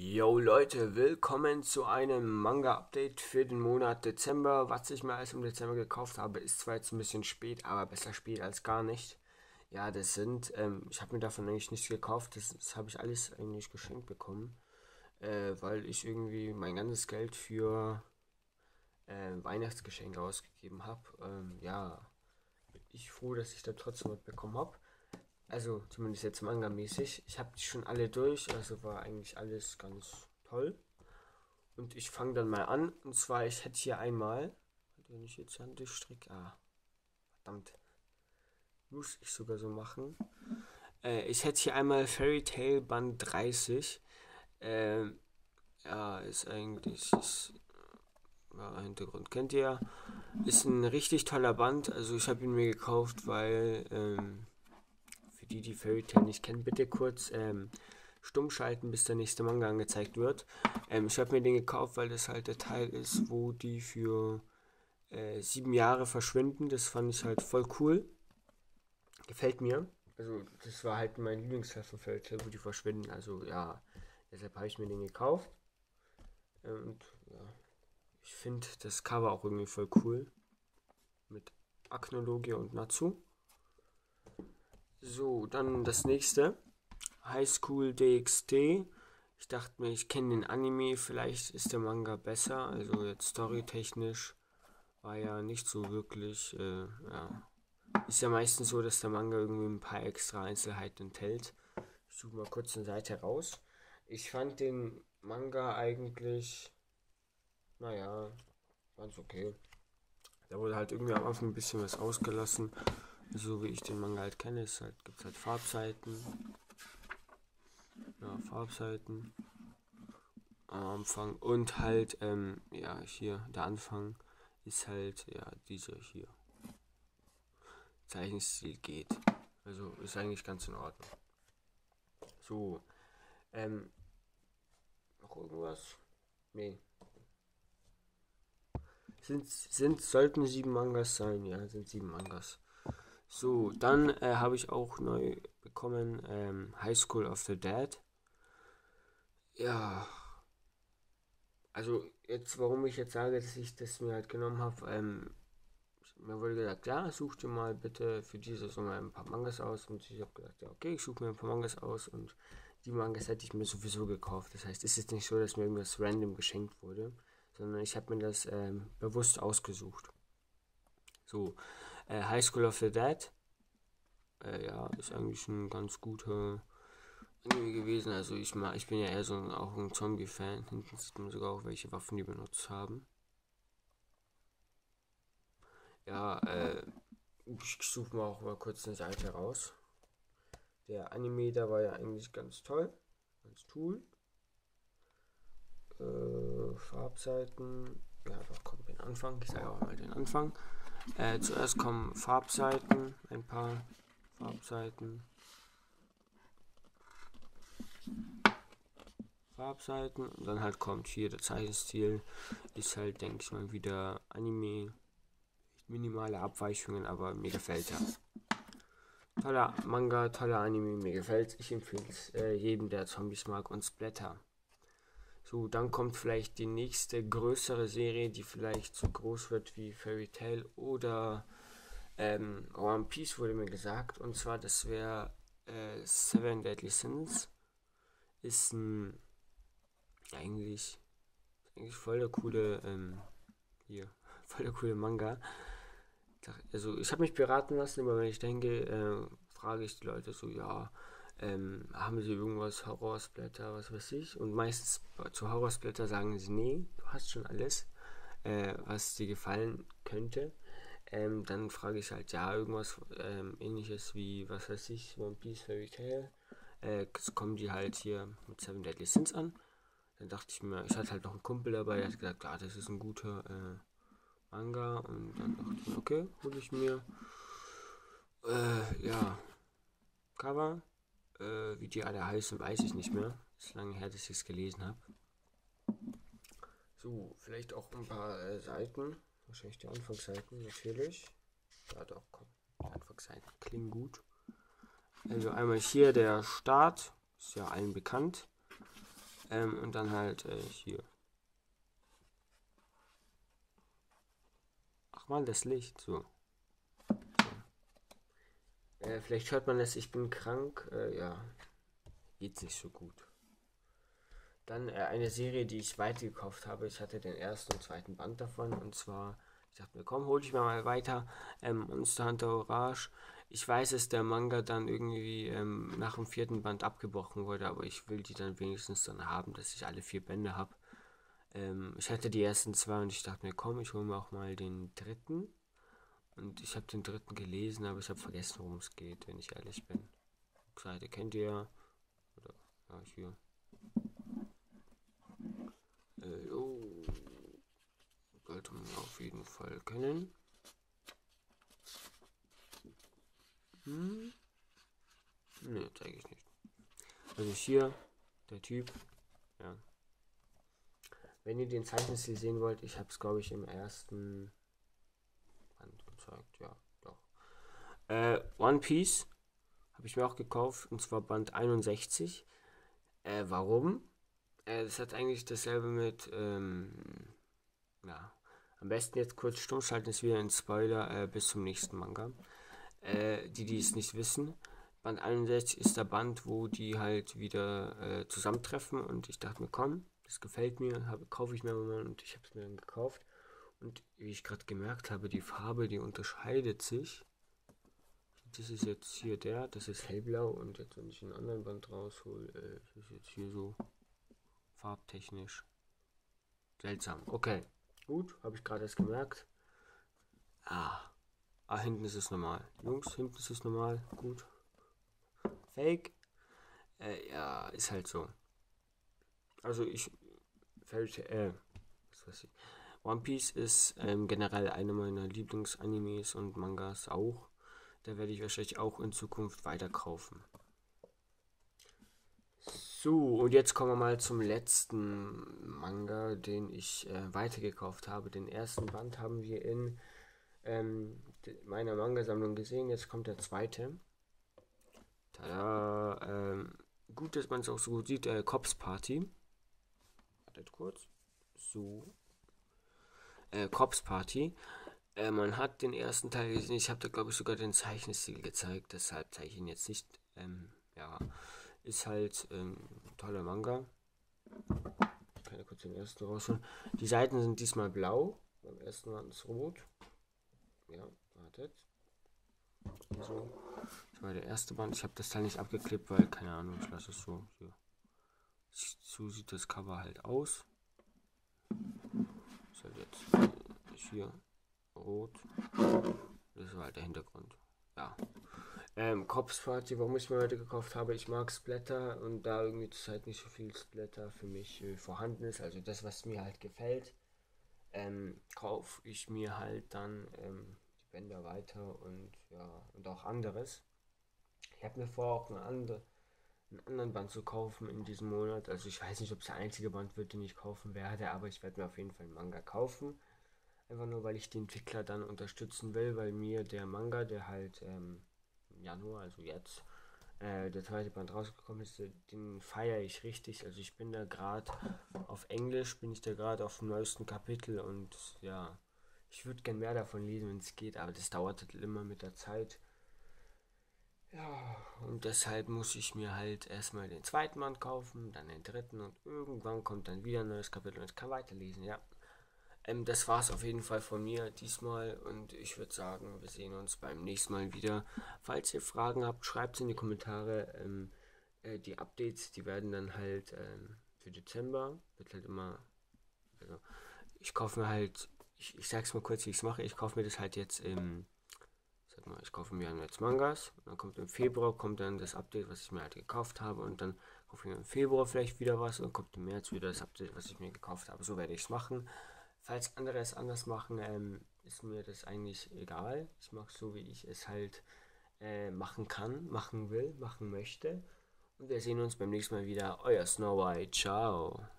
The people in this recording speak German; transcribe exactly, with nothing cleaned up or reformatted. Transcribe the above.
Yo Leute, willkommen zu einem Manga-Update für den Monat Dezember. Was ich mir alles im Dezember gekauft habe, ist zwar jetzt ein bisschen spät, aber besser spät als gar nicht. Ja, das sind, ähm, ich habe mir davon eigentlich nichts gekauft, das, das habe ich alles eigentlich geschenkt bekommen, äh, weil ich irgendwie mein ganzes Geld für äh, Weihnachtsgeschenke ausgegeben habe. Ähm, ja, bin ich froh, dass ich da trotzdem was bekommen habe. Also zumindest jetzt Manga-mäßig. Ich habe die schon alle durch, also war eigentlich alles ganz toll. Und ich fange dann mal an. Und zwar, ich hätte hier einmal, wenn ich jetzt Hand durchstricke, ah, verdammt, muss ich sogar so machen. Äh, ich hätte hier einmal Fairy Tail Band dreißig. Ähm, ja, ist eigentlich, ist, ja, Hintergrund kennt ihr ja. Ist ein richtig toller Band. Also ich habe ihn mir gekauft, weil, ähm, für die, die Fairy Tail nicht kennen, bitte kurz ähm, stumm schalten, bis der nächste Manga angezeigt wird. Ähm, ich habe mir den gekauft, weil das halt der Teil ist, wo die für äh, sieben Jahre verschwinden. Das fand ich halt voll cool. Gefällt mir. Also das war halt mein Lieblingsteil von Fairy Tail, wo die verschwinden. Also ja, deshalb habe ich mir den gekauft. Und ja, ich finde das Cover auch irgendwie voll cool. Mit Aknologia und Natsu. So, dann das nächste. High School D X D. Ich dachte mir, ich kenne den Anime, vielleicht ist der Manga besser. Also jetzt storytechnisch war ja nicht so wirklich, äh, ja. Ist ja meistens so, dass der Manga irgendwie ein paar extra Einzelheiten enthält. Ich suche mal kurz eine Seite raus. Ich fand den Manga eigentlich, naja, ganz okay. Da wurde halt irgendwie am Anfang ein bisschen was ausgelassen. So wie ich den Manga halt kenne, es halt, gibt es halt Farbseiten. Ja, Farbseiten am Anfang. Und halt, ähm, ja, hier, der Anfang ist halt, ja, dieser hier. Zeichenstil geht. Also ist eigentlich ganz in Ordnung. So, ähm, noch irgendwas? Nee. Sind, sind, sollten sieben Mangas sein? Ja, sind sieben Mangas. So, dann äh, habe ich auch neu bekommen ähm, High School of the Dead. Ja, also jetzt, warum ich jetzt sage, dass ich das mir halt genommen habe, ähm, mir wurde gesagt, ja, such dir mal bitte für diese Saison mal ein paar Mangas aus. Und ich habe gesagt, ja, okay, ich suche mir ein paar Mangas aus. Und die Mangas hätte ich mir sowieso gekauft. Das heißt, es ist jetzt nicht so, dass mir irgendwas random geschenkt wurde, sondern ich habe mir das ähm, bewusst ausgesucht. So, äh, High School of the Dead, äh, ja, ist eigentlich ein ganz guter Anime gewesen. Also ich, mag, ich bin ja eher so ein, auch ein Zombie-Fan. Hinten sieht man sogar auch, welche Waffen die benutzt haben. Ja, äh, ich suche mal auch mal kurz eine Seite raus. Der Anime, da war ja eigentlich ganz toll. Ganz cool. Äh, Farbseiten. Ja, da kommt den Anfang. Ich sage auch mal den Anfang. Äh, zuerst kommen Farbseiten. Ein paar Farbseiten. Farbseiten. Und dann halt kommt hier der Zeichenstil. Ist halt, denke ich mal, wieder Anime. Minimale Abweichungen, aber mir gefällt er. Toller Manga, toller Anime, mir gefällt. Ich empfehle es äh, jedem, der Zombies mag und Splatter. So, dann kommt vielleicht die nächste größere Serie, die vielleicht so groß wird wie Fairy Tail oder ähm, One Piece, wurde mir gesagt. Und zwar, das wäre äh, Seven Deadly Sins. Ist ein eigentlich, eigentlich voll der coole, ähm, hier, voll der coole Manga. Also ich habe mich beraten lassen, aber wenn ich denke, äh, frage ich die Leute so, ja, ähm, haben sie irgendwas Horrorsblätter, was weiß ich? Und meistens zu Horrorsblätter sagen sie, nee, du hast schon alles, äh, was dir gefallen könnte. Ähm, dann frage ich halt, ja, irgendwas ähm, ähnliches wie, was weiß ich, One Piece, Fairy Tail. Äh, jetzt kommen die halt hier mit Seven Deadly Sins an. Dann dachte ich mir, ich hatte halt noch einen Kumpel dabei, der hat gesagt, ah, das ist ein guter äh, Manga. Und dann dachte ich mir, okay, hole ich mir. Äh, ja, Cover. Äh, wie die alle heißen, weiß ich nicht mehr. Ist lange her, dass ich es gelesen habe. So, vielleicht auch ein paar äh, Seiten. Wahrscheinlich die Anfangsseiten, natürlich. Ja, doch, komm. Die Anfangsseiten klingen gut. Also einmal hier der Start. Ist ja allen bekannt. Ähm, und dann halt äh, hier. Ach man, das Licht. So. Äh, vielleicht hört man das, ich bin krank. Äh, ja, geht's nicht so gut. Dann äh, eine Serie, die ich weitergekauft habe. Ich hatte den ersten und zweiten Band davon. Und zwar, ich dachte mir, komm, hol ich mir mal weiter. Ähm, Monster Hunter Orage. Ich weiß, dass der Manga dann irgendwie ähm, nach dem vierten Band abgebrochen wurde, aber ich will die dann wenigstens dann haben, dass ich alle vier Bände habe. Ähm, ich hatte die ersten zwei und ich dachte mir, komm, ich hole mir auch mal den dritten. Und ich habe den dritten gelesen, aber ich habe vergessen, worum es geht, wenn ich ehrlich bin. Die Seite kennt ihr ja. Oder, ja, hier. Äh, oh, sollte man auf jeden Fall kennen. Hm? Ne, zeige ich nicht. Also hier, der Typ. Ja. Wenn ihr den Zeichenstil sehen wollt, ich habe es glaube ich im ersten Band gezeigt. Ja, doch. Äh, One Piece habe ich mir auch gekauft, und zwar Band einundsechzig. Äh, warum? Äh, das hat eigentlich dasselbe mit, ähm, ja, am besten jetzt kurz stumm schalten, ist wieder ein Spoiler äh, bis zum nächsten Manga. Äh, die, die es nicht wissen, Band einundsechzig ist der Band, wo die halt wieder äh, zusammentreffen, und ich dachte mir, komm, das gefällt mir, hab, kaufe ich mir mal, und ich habe es mir dann gekauft. Und wie ich gerade gemerkt habe, die Farbe, die unterscheidet sich. Das ist jetzt hier der, das ist hellblau, und jetzt, wenn ich einen anderen Band raushole, äh, das ist jetzt hier so farbtechnisch seltsam. Okay, gut, habe ich gerade erst gemerkt. Ah, ah, hinten ist es normal. Jungs, hinten ist es normal. Gut. Fake. Äh, ja, ist halt so. Also ich fällt, äh, was weiß ich. One Piece ist ähm, generell einer meiner Lieblingsanimes und Mangas auch. Da werde ich wahrscheinlich auch in Zukunft weiter kaufen. So, und jetzt kommen wir mal zum letzten Manga, den ich äh, weitergekauft habe. Den ersten Band haben wir in ähm, meiner Manga-Sammlung gesehen. Jetzt kommt der zweite. Tada, ähm, gut, dass man es auch so gut sieht. Äh, Cops Party. Wartet kurz. So. Äh, Cops Party. Äh, man hat den ersten Teil gesehen. Ich habe da, glaube ich, sogar den Zeichenstil gezeigt. Deshalb zeige ich ihn jetzt nicht. Ähm, ja, ist halt ähm, ein toller Manga. Ich kann ja kurz den ersten rausholen. Die Seiten sind diesmal blau. Beim ersten waren es rot. Ja, wartet. So. Das war der erste Band. Ich habe das Teil nicht abgeklebt, weil, keine Ahnung, ich lasse es so. Hier. So sieht das Cover halt aus. Ist halt jetzt hier rot. Das war halt der Hintergrund. Ja. Ähm, Cops Party, warum ich mir heute gekauft habe, ich mag Splatter, und da irgendwie zurzeit nicht so viel Splatter für mich äh, vorhanden ist, also das, was mir halt gefällt, ähm, kaufe ich mir halt dann ähm, die Bänder weiter, und ja, und auch anderes. Ich habe mir vor, auch eine andere, einen anderen Band zu kaufen in diesem Monat. Also ich weiß nicht, ob es der einzige Band wird, den ich kaufen werde, aber ich werde mir auf jeden Fall einen Manga kaufen. Einfach nur, weil ich den Entwickler dann unterstützen will, weil mir der Manga, der halt ähm, im Januar, also jetzt, äh, der zweite Band rausgekommen ist, den feiere ich richtig. Also ich bin da gerade auf Englisch, bin ich da gerade auf dem neuesten Kapitel, und ja, ich würde gern mehr davon lesen, wenn es geht, aber das dauert halt immer mit der Zeit. Ja, und deshalb muss ich mir halt erstmal den zweiten Band kaufen, dann den dritten, und irgendwann kommt dann wieder ein neues Kapitel und ich kann weiterlesen, ja. Ähm, das war's auf jeden Fall von mir diesmal, und ich würde sagen, wir sehen uns beim nächsten Mal wieder. Falls ihr Fragen habt, schreibt es in die Kommentare. Ähm, äh, die Updates, die werden dann halt ähm, für Dezember, wird halt immer, also ich kaufe mir halt, ich, ich sag's mal kurz, wie ich es mache, ich kaufe mir das halt jetzt im, sag mal, ich kaufe mir jetzt Mangas, und dann kommt im Februar, kommt dann das Update, was ich mir halt gekauft habe, und dann kaufe ich mir im Februar vielleicht wieder was, und dann kommt im März wieder das Update, was ich mir gekauft habe. So werde ich es machen. Falls andere es anders machen, ähm, ist mir das eigentlich egal. Ich mache so, wie ich es halt äh, machen kann, machen will, machen möchte. Und wir sehen uns beim nächsten Mal wieder. Euer Snow White. Ciao.